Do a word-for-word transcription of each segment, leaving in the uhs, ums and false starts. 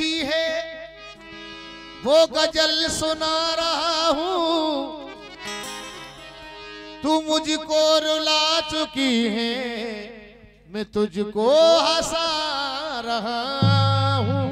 लिखी है वो गजल सुना रहा हूँ। तू मुझको रुला चुकी है, मैं तुझको हंसा रहा हूँ।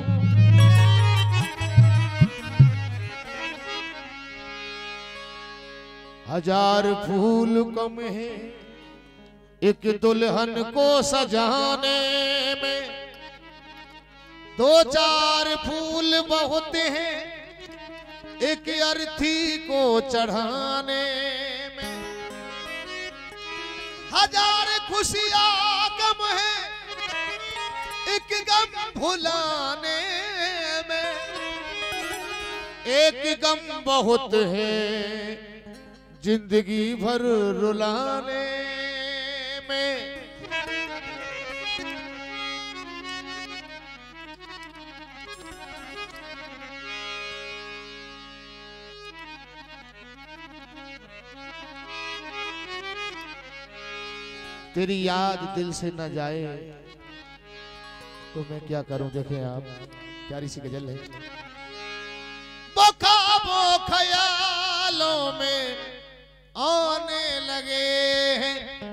हजार फूल कम है एक दुल्हन को सजाने में, दो चार फूल बहुत हैं एक अर्थी को चढ़ाने में। हजार खुशियां कम है एक गम भुलाने में, एक गम बहुत है जिंदगी भर रुलाने में। तेरी याद दिल से न जाए तो मैं क्या करूं। देखें आप, प्यारी सी गजल है। वो ख्वाबों ख्यालों में आने लगे हैं,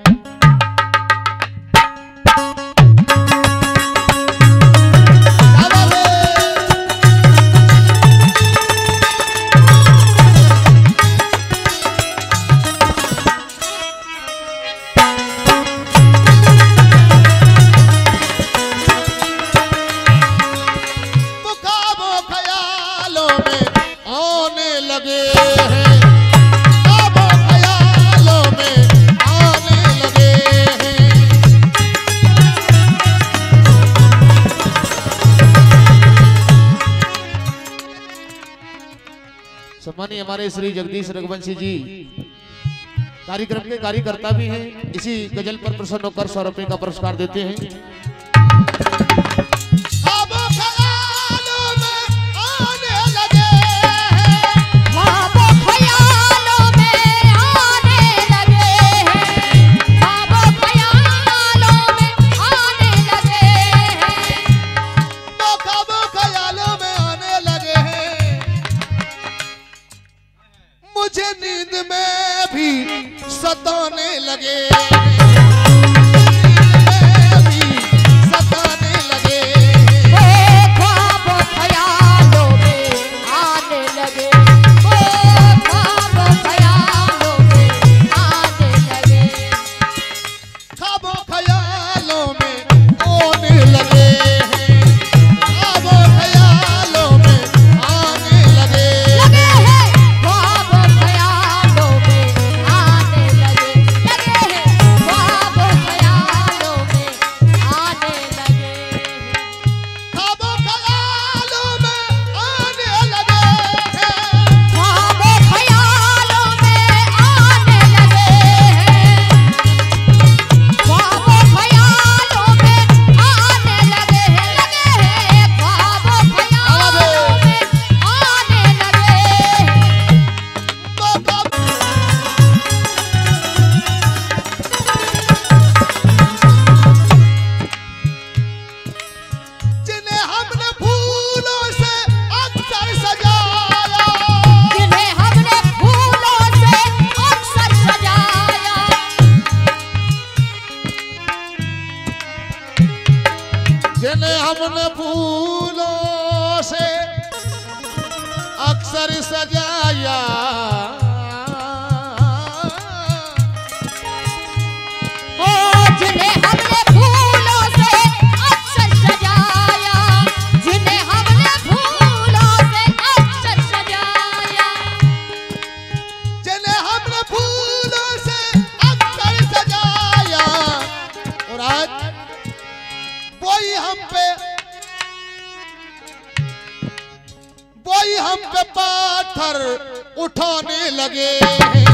सम्मानीय हमारे श्री जगदीश रघुवंशी जी कार्यक्रम के कार्यकर्ता भी हैं। इसी गजल पर प्रसन्न होकर सौ रुपए का पुरस्कार देते हैं। मुझे नींद में भी सताने लगे, भी सताने लगे, ख्वाब ख्यालों में आने लगे, ख्वाब ख्यालों में आने लगे, ख्वाब ख्यालों में आने लगे, ख्वाब ख्यालों में आने लगे, लगे हैं ख्वाब ख्यालों में आने लगे, लगे हैं ख्वाब ख्यालों में आने लगे, ख्वाब ख्यालों में आने लगे, ख्वाब ख्यालों में आने लगे, ख्वाब ख्यालों में आने लगे, लगे हैं ख्वाब ख्यालों में आने जिन्हें हमने फूलों से अक्सर सजाया, जिन्हें हमने फूलों से अक्सर सजाया, जिन्हें हमने फूलों से अक्सर सजाया, ओ जिन्हें हमने फूलों से अक्सर सजाया, जिन्हें हमने फूलों से अक्सर सजाया, जिन्हें हमने फूलों से अक्सर सजाया, और आज वही हम पे वही हम पे पाथर उठाने लगे हैं।